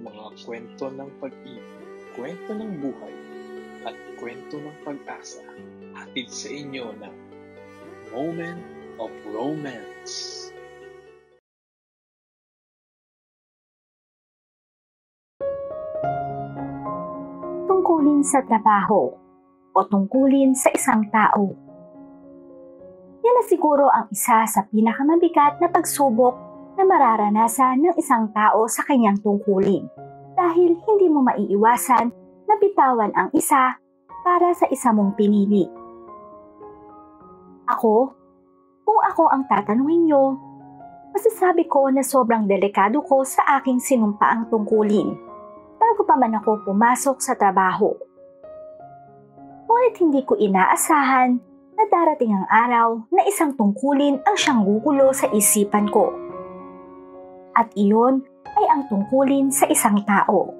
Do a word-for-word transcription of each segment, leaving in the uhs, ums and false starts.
mga kwento ng pag-ibig, kwento ng buhay, at kwento ng pag-asa, hatid sa inyo ng Moment of Romance. Tungkulin sa trabaho o tungkulin sa isang tao. Yan na siguro ang isa sa pinakamabigat na pagsubok na mararanasan ng isang tao sa kanyang tungkulin dahil hindi mo maiiwasan na bitawan ang isa para sa isa mong pinili. Ako, kung ako ang tatanungin nyo, masasabi ko na sobrang delikado ko sa aking sinumpaang tungkulin bago pa man ako pumasok sa trabaho. Ngunit hindi ko inaasahan na darating ang araw na isang tungkulin ang siyang gugulo sa isipan ko. At iyon ay ang tungkulin sa isang tao.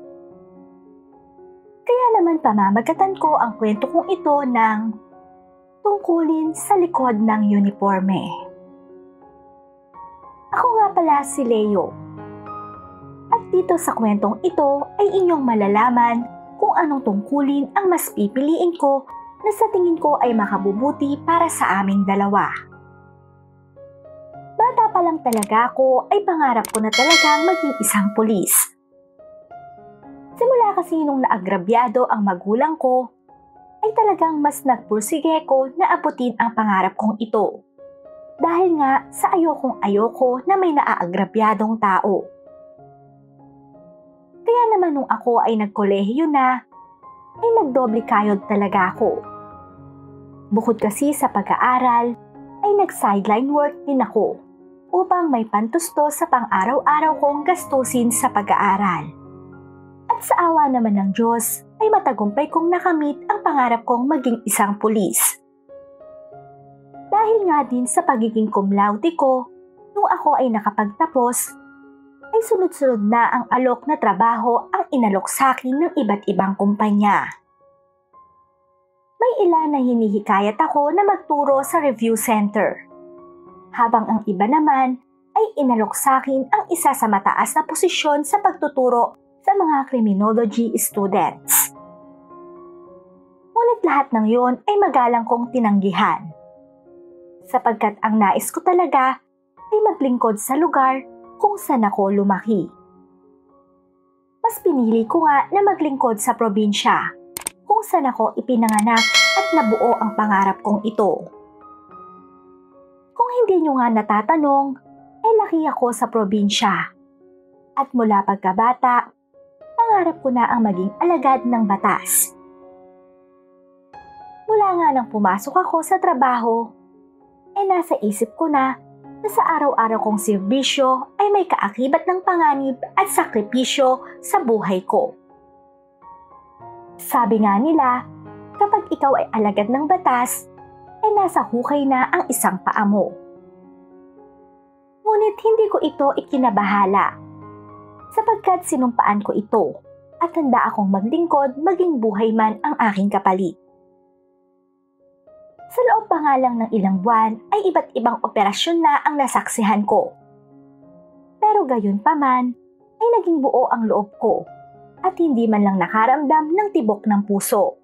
Kaya naman pamamagatan ko ang kwento kong ito ng tungkulin sa likod ng uniforme. Ako nga pala si Leo. At dito sa kwentong ito ay inyong malalaman kung anong tungkulin ang mas pipiliin ko na sa tingin ko ay makabubuti para sa aming dalawa. Bata pa lang talaga ako ay pangarap ko na talagang maging isang pulis. Simula kasi nung naagrabyado ang magulang ko, ay talagang mas nagpursige ko na abutin ang pangarap kong ito. Dahil nga sa ayokong ayoko na may naaagrabyadong tao. Kaya naman nung ako ay nagkolehiyo na, ay nagdoble kayod talaga ako. Bukod kasi sa pag-aaral, ay nag-sideline work din ako upang may pantusto sa pang-araw-araw kong gastusin sa pag-aaral. At sa awa naman ng Diyos, ay matagumpay kong nakamit ang pangarap kong maging isang pulis. Dahil nga din sa pagiging cum laude ko, nung ako ay nakapagtapos, ay sunod-sunod na ang alok na trabaho ang inalok sa akin ng iba't ibang kumpanya. May ilan na hinihikayat ako na magturo sa review center. Habang ang iba naman ay inalok sa akin ang isa sa mataas na posisyon sa pagtuturo sa mga criminology students. Ngunit lahat ng yon ay magalang kong tinanggihan. Sapagkat ang nais ko talaga ay maglingkod sa lugar kung saan ako lumaki. Mas pinili ko nga na maglingkod sa probinsya kung saan ako ipinanganak at nabuo ang pangarap kong ito. Kung hindi nyo nga natatanong, ay laki ako sa probinsya. At mula pagkabata, pangarap ko na ang maging alagad ng batas. Mula nga nang pumasok ako sa trabaho, ay nasa isip ko na na sa araw-araw kong serbisyo ay may kaakibat ng panganib at sakripisyo sa buhay ko. Sabi nga nila, kapag ikaw ay alagad ng batas, ay nasa hukay na ang isang paa mo. Ngunit hindi ko ito ikinabahala, sapagkat sinumpaan ko ito at handa akong maglingkod maging buhay man ang aking kapalit. Sa loob pa nga lang ng ilang buwan ay iba't ibang operasyon na ang nasaksihan ko. Pero gayon pa man, ay naging buo ang loob ko at hindi man lang nakaramdam ng tibok ng puso.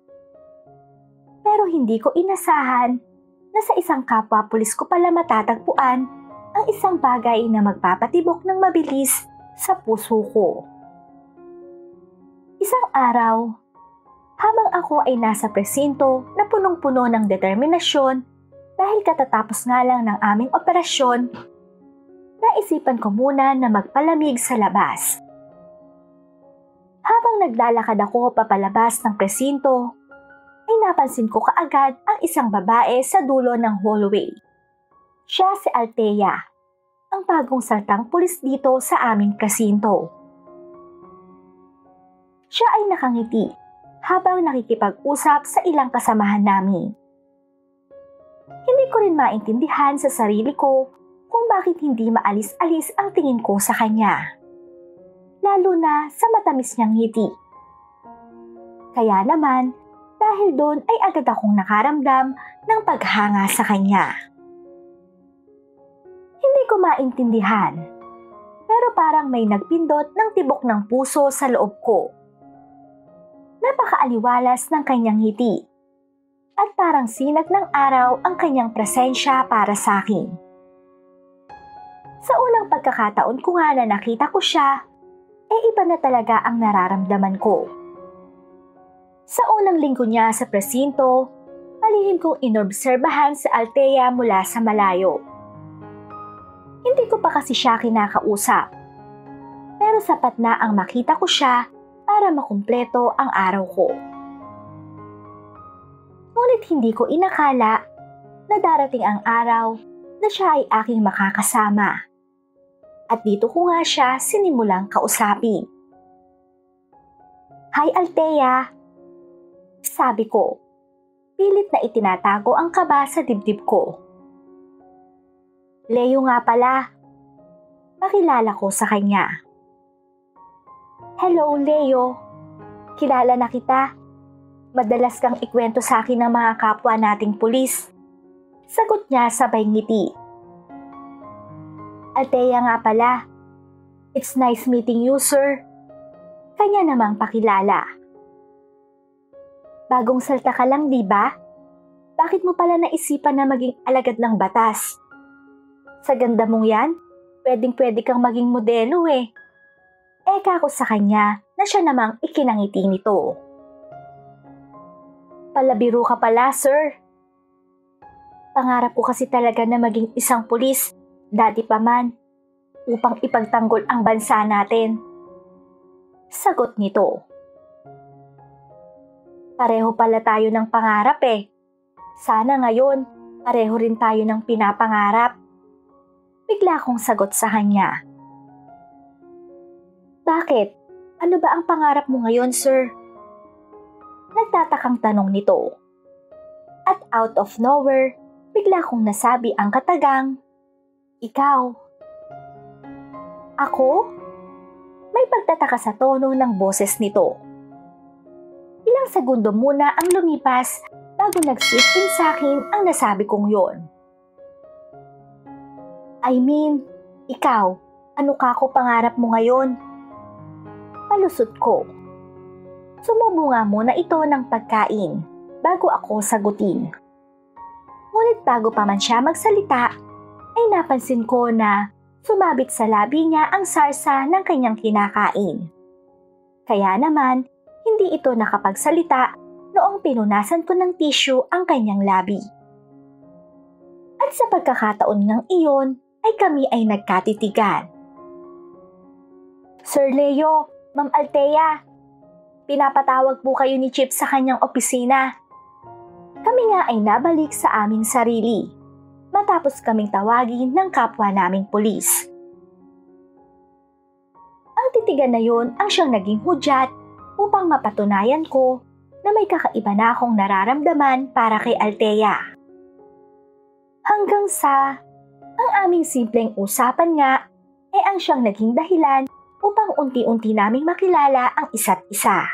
Pero hindi ko inasahan na sa isang kapwa-pulis ko pala matatagpuan ang isang bagay na magpapatibok ng mabilis sa puso ko. Isang araw, habang ako ay nasa presinto na punong-puno ng determinasyon dahil katatapos nga lang ng aming operasyon, naisipan ko muna na magpalamig sa labas. Habang naglalakad ako papalabas ng presinto, ay napansin ko kaagad ang isang babae sa dulo ng hallway. Siya si Althea, ang bagong saltang pulis dito sa aming presinto. Siya ay nakangiti habang nakikipag-usap sa ilang kasamahan namin. Hindi ko rin maintindihan sa sarili ko kung bakit hindi maalis-alis ang tingin ko sa kanya. Lalo na sa matamis niyang ngiti. Kaya naman, dahil doon ay agad akong nakaramdam ng paghanga sa kanya. Hindi ko maintindihan, pero pero parang may nagpindot ng tibok ng puso sa loob ko. Napakaaliwalas ng kanyang ngiti at parang sinag ng araw ang kanyang presensya para sa akin. Sa unang pagkakataon ko nga na nakita ko siya, eh iba na talaga ang nararamdaman ko. Sa unang linggo niya sa presinto, palihim kong inobserbahan si Althea mula sa malayo. Hindi ko pa kasi siya kinakausap, pero sapat na ang makita ko siya para makumpleto ang araw ko. Ngunit hindi ko inakala na darating ang araw na siya ay aking makakasama. At dito ko nga siya sinimulang kausapin. "Hi Althea," sabi ko. Pilit na itinatago ang kaba sa dibdib ko. "Leo nga pala," pakilala ko sa kanya. "Hello Leo, kilala na kita. Madalas kang ikwento sa akin ng mga kapwa nating pulis." Sagot niya sabay ngiti. "Althea nga pala. It's nice meeting you, sir." Kanya namang pakilala. "Bagong salta ka lang, di ba? Bakit mo pala naisipan na maging alagad ng batas? Sa ganda mong yan, pwedeng-pwede kang maging modelo eh." Eka ko sa kanya na siya namang ikinangiti nito. "Palabiro ka pala, sir. Pangarap ko kasi talaga na maging isang pulis, dati pa man, upang ipagtanggol ang bansa natin." Sagot nito. "Pareho pala tayo ng pangarap eh. Sana ngayon, pareho rin tayo ng pinapangarap." Bigla kong sagot sa kanya. "Bakit? Ano ba ang pangarap mo ngayon, sir?" Nagtatakang tanong nito. At out of nowhere, bigla kong nasabi ang katagang, "Ikaw." "Ako?" May pagtataka sa tono ng boses nito. Ilang segundo muna ang lumipas bago nag-slip in sa akin ang nasabi kong yon. "I mean, ikaw, ano ka ko pangarap mo ngayon?" Palusot ko. Sumubo nga muna ito ng pagkain bago ako sagutin. Ngunit bago pa man siya magsalita, ay napansin ko na sumabit sa labi niya ang sarsa ng kanyang kinakain. Kaya naman, hindi ito nakapagsalita noong pinunasan ko ng tissue ang kanyang labi. At sa pagkakataon ngang iyon, ay kami ay nagkatitigan. "Sir Leo, Ma'am Althea, pinapatawag po kayo ni Chip sa kanyang opisina." Kami nga ay nabalik sa aming sarili matapos kaming tawagin ng kapwa naming pulis. Ang titigan na yon ang siyang naging hudyat upang mapatunayan ko na may kakaiba na akong nararamdaman para kay Althea. Hanggang sa ang aming simpleng usapan nga ay ang siyang naging dahilan upang unti-unti naming makilala ang isa't isa.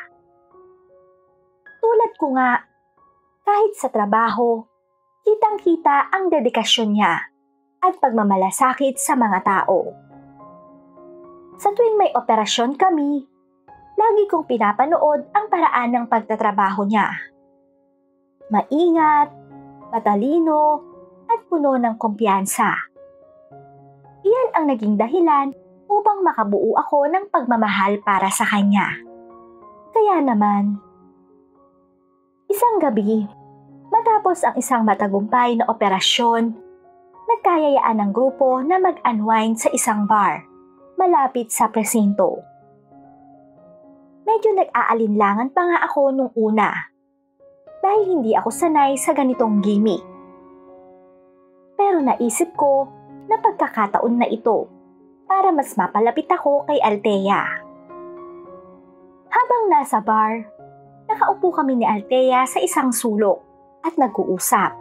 Tulad ko nga, kahit sa trabaho, kitang-kita ang dedikasyon niya at pagmamalasakit sa mga tao. Sa tuwing may operasyon kami, lagi kong pinapanood ang paraan ng pagtatrabaho niya. Maingat, matalino, at puno ng kumpiyansa. Iyan ang naging dahilan upang makabuo ako ng pagmamahal para sa kanya. Kaya naman, isang gabi, matapos ang isang matagumpay na operasyon, nagkayayaan ng grupo na mag-unwind sa isang bar, malapit sa presinto. Medyo nag-aalinlangan pa nga ako nung una, dahil hindi ako sanay sa ganitong gimmick. Pero naisip ko na pagkakataon na ito para mas mapalapit ako kay Althea. Habang nasa bar, nakaupo kami ni Althea sa isang sulok at nag-uusap.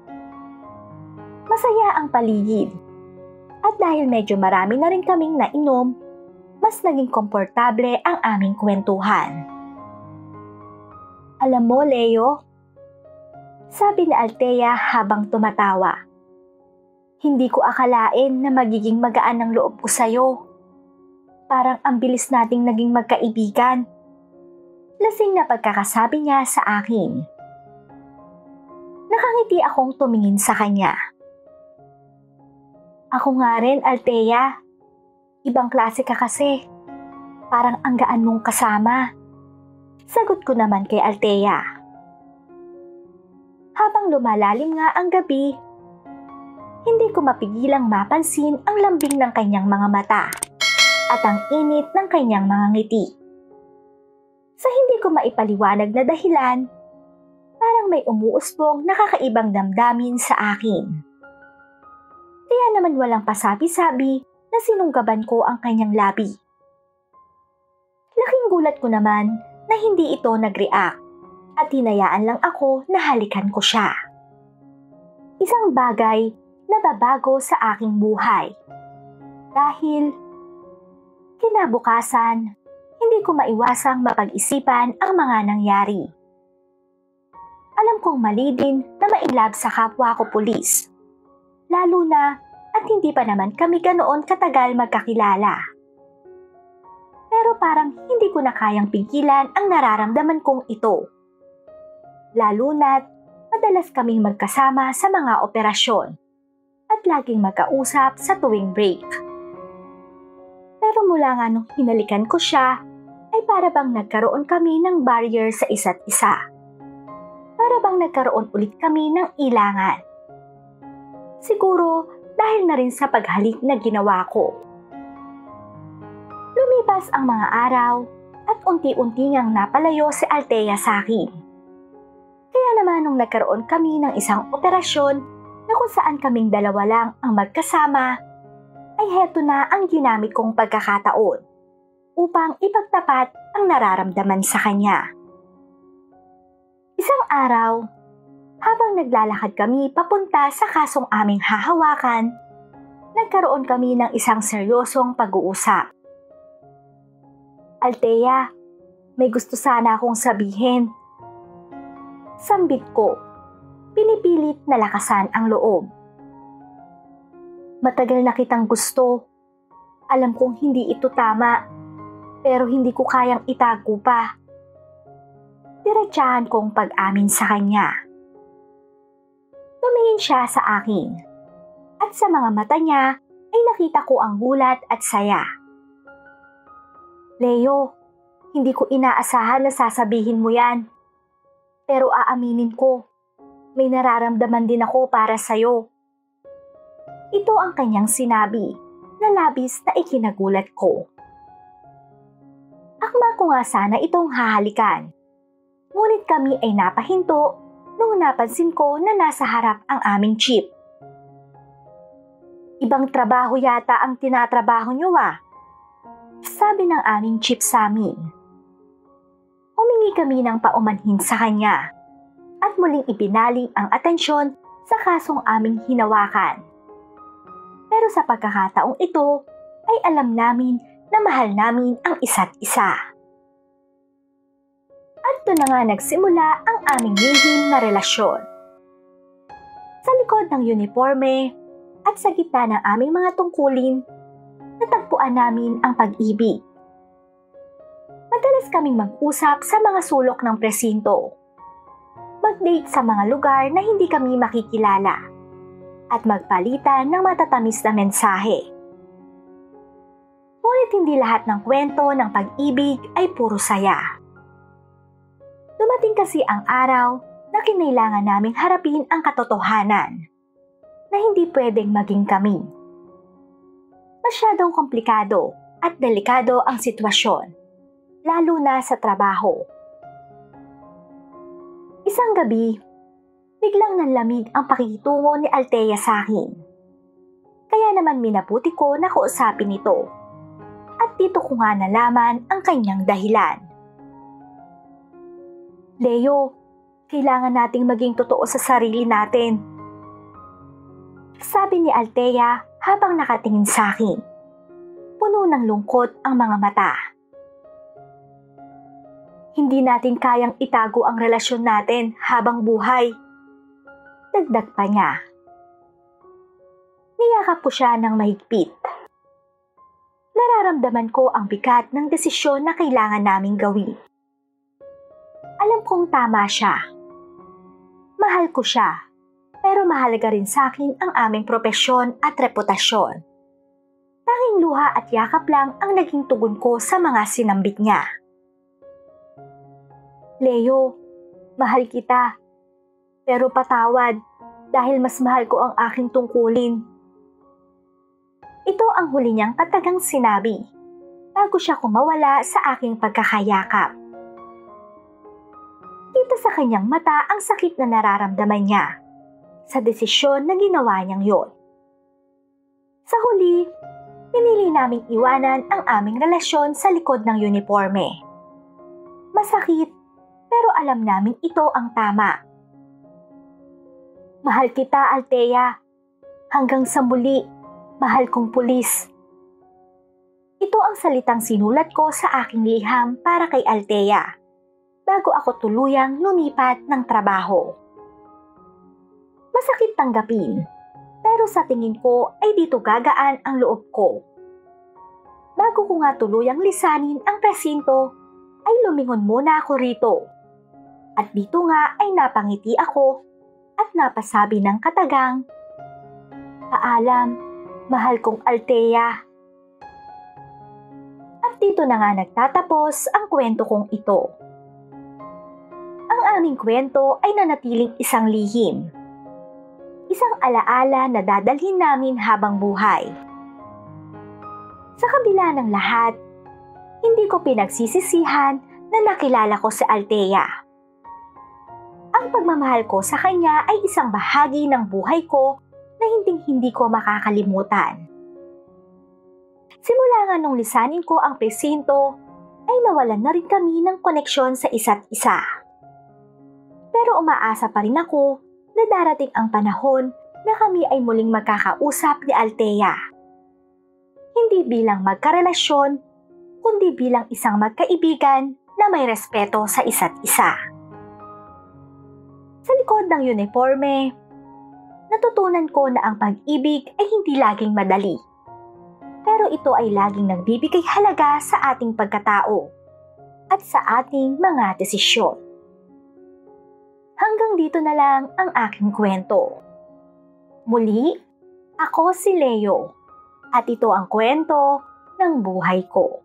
Masaya ang paligid. At dahil medyo marami na rin kaming nainom, mas naging komportable ang aming kwentuhan. "Alam mo, Leo," sabi ni Althea habang tumatawa, "hindi ko akalain na magiging magaan ang loob ko sa'yo. Parang ang bilis nating naging magkaibigan. Lasing na pagkakasabi niya sa akin. Nakangiti akong tumingin sa kanya. Ako nga rin, Althea. Ibang klase ka kasi. Parang ang gaan mong kasama. Sagot ko naman kay Althea. Habang lumalalim nga ang gabi, hindi ko mapigilang mapansin ang lambing ng kanyang mga mata at ang init ng kanyang mga ngiti. Sa hindi ko maipaliwanag na dahilan, parang may umuusbong nakakaibang damdamin sa akin. Kaya naman walang pasabi-sabi na sinunggaban ko ang kanyang labi. Laking gulat ko naman na hindi ito nag-react at hinayaan lang ako na halikan ko siya. Isang bagay na babago sa aking buhay. Dahil kinabukasan, hindi ko maiwasang mapag-isipan ang mga nangyari. Alam kong mali din na mailab sa kapwa ko pulis. Lalo na at hindi pa naman kami ganoon katagal magkakilala. Pero parang hindi ko na kayang pigilan ang nararamdaman kong ito. Lalo na't madalas kaming magkasama sa mga operasyon at laging magkausap sa tuwing break. Pero mula nga nung hinalikan ko siya, ay para bang nagkaroon kami ng barrier sa isa't isa. Para bang nagkaroon ulit kami ng ilangan. Siguro dahil na rin sa paghalik na ginawa ko. Lumipas ang mga araw at unti-unti ngang napalayo si Althea sa akin. Kaya naman nung nagkaroon kami ng isang operasyon na kung saan kaming dalawa lang ang magkasama, ay heto na ang ginamit kong pagkakataon upang ipagtapat ang nararamdaman sa kanya. Isang araw, habang naglalakad kami papunta sa kasong aming hahawakan, nagkaroon kami ng isang seryosong pag-uusap. Althea, may gusto sana akong sabihin. Sambit ko, pinipilit na lakasan ang loob. Matagal na kitang gusto. Alam kong hindi ito tama, pero hindi ko kayang itago pa. Diretsahan kong pag-amin sa kanya. Tumingin siya sa akin, at sa mga mata niya ay nakita ko ang gulat at saya. Leo, hindi ko inaasahan na sasabihin mo yan. Pero aaminin ko, may nararamdaman din ako para sa'yo. Ito ang kanyang sinabi na labis na ikinagulat ko. Akma ko nga sana itong hahalikan. Ngunit kami ay napahinto nung napansin ko na nasa harap ang aming chief. Ibang trabaho yata ang tinatrabaho niyo ah, sabi ng aming chief sa amin. Humingi kami ng paumanhin sa kanya at muling ibinaling ang atensyon sa kasong aming hinawakan. Pero sa pagkakataong ito ay alam namin na mahal namin ang isa't isa. At doon na nga nagsimula ang aming lihim na relasyon. Sa likod ng uniforme at sa gitna ng aming mga tungkulin, natagpuan namin ang pag-ibig. Madalas kaming mag-usap sa mga sulok ng presinto, mag-date sa mga lugar na hindi kami makikilala, at magpalitan ng matatamis na mensahe. Ngunit hindi lahat ng kwento ng pag-ibig ay puro saya. Dumating kasi ang araw na kinailangan naming harapin ang katotohanan na hindi pwedeng maging kami. Masyadong komplikado at delikado ang sitwasyon, lalo na sa trabaho. Isang gabi, biglang nanlamig ang pakikitungo ni Althea sa akin. Kaya naman minabuti ko na kausapin ito. At dito ko nga nalaman ang kanyang dahilan. Leo, kailangan nating maging totoo sa sarili natin. Sabi ni Althea habang nakatingin sa akin. Puno ng lungkot ang mga mata. Hindi natin kayang itago ang relasyon natin habang buhay. Dagdag pa niya. Niyakap ko siya ng mahigpit. nararamdaman ko ang bigat ng desisyon na kailangan naming gawin. Alam kong tama siya. Mahal ko siya, pero mahalaga rin sa akin ang aming propesyon at reputasyon. Tanging luha at yakap lang ang naging tugon ko sa mga sinambit niya. Leo, mahal kita, pero patawad dahil mas mahal ko ang aking tungkulin. Ito ang huli niyang katagang sinabi bago siya kumawala sa aking pagkakayakap. Kita sa kanyang mata ang sakit na nararamdaman niya sa desisyon na ginawa niyang yon. Sa huli, pinili naming iwanan ang aming relasyon sa likod ng uniforme. Masakit, pero alam namin ito ang tama. Mahal kita, Althea. Hanggang sa muli, mahal kong pulis. Ito ang salitang sinulat ko sa aking liham para kay Althea bago ako tuluyang lumipat ng trabaho. Masakit tanggapin, pero sa tingin ko ay dito gagaan ang loob ko. Bago ko nga tuluyang lisanin ang presinto, ay lumingon muna ako rito. At dito nga ay napangiti ako at napasabi ng katagang, "Paalam, mahal kong Althea." At dito na nga nagtatapos ang kwento kong ito. Ang aming kwento ay nanatiling isang lihim. Isang alaala na dadalhin namin habang buhay. Sa kabila ng lahat, hindi ko pinagsisisihan na nakilala ko si Althea. Ang pagmamahal ko sa kanya ay isang bahagi ng buhay ko na hinding-hindi ko makakalimutan. Simula nga nung lisanin ko ang presinto, ay nawalan na rin kami ng koneksyon sa isa't isa. Pero umaasa pa rin ako na darating ang panahon na kami ay muling magkakausap ni Althea. Hindi bilang magkarelasyon, kundi bilang isang magkaibigan na may respeto sa isa't isa. Sa likod ng uniforme, natutunan ko na ang pag-ibig ay hindi laging madali. Pero ito ay laging nagbibigay halaga sa ating pagkatao at sa ating mga desisyon. Hanggang dito na lang ang aking kwento. Muli, ako si Leo at ito ang kwento ng buhay ko.